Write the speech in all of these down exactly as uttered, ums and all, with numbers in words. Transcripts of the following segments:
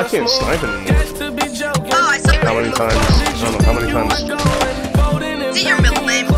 can't snipe anymore. Oh, I saw How many times? I don't know how many times. Is it your middle name?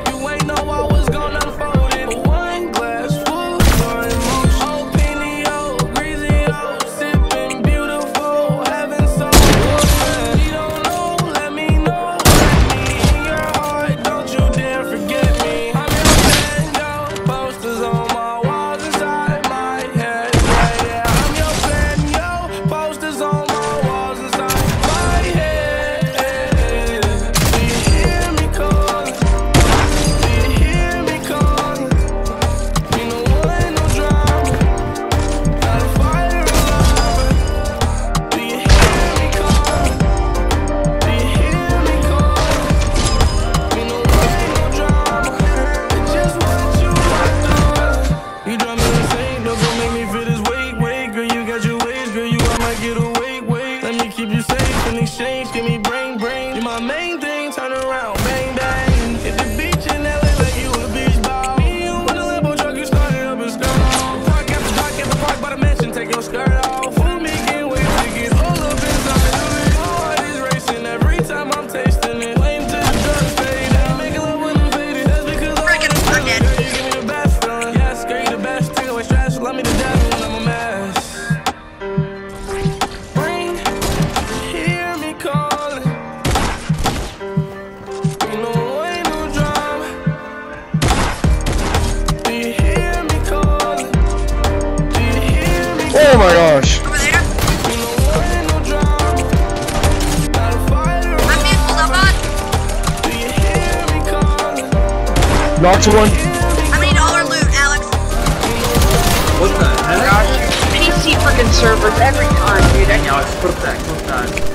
Exchange, give me brain, brain. You're my main thing, turn around, bang, bang. Hit the beach in L A like you a beach ball. Me and you in a Lambo truck, you started up and skirt off. Park after dark at the park by the mansion, take your skirt off. Fool me, can't wait to get all up inside of it. My heart is racing every time I'm tasting it. Lane to the drug stay down, make love when I'm faded. That's because I wanna forget. Girl, you give me the best feeling. Yeah, girl, you the best. Take away stress, love me to death when I'm a mess. Oh my gosh! Over there? I'm being pulled up on. Knocked one. How many dollar loot, Alex? What the heck? Gosh, P C freaking servers every time, dude. I Alex, put that, put that.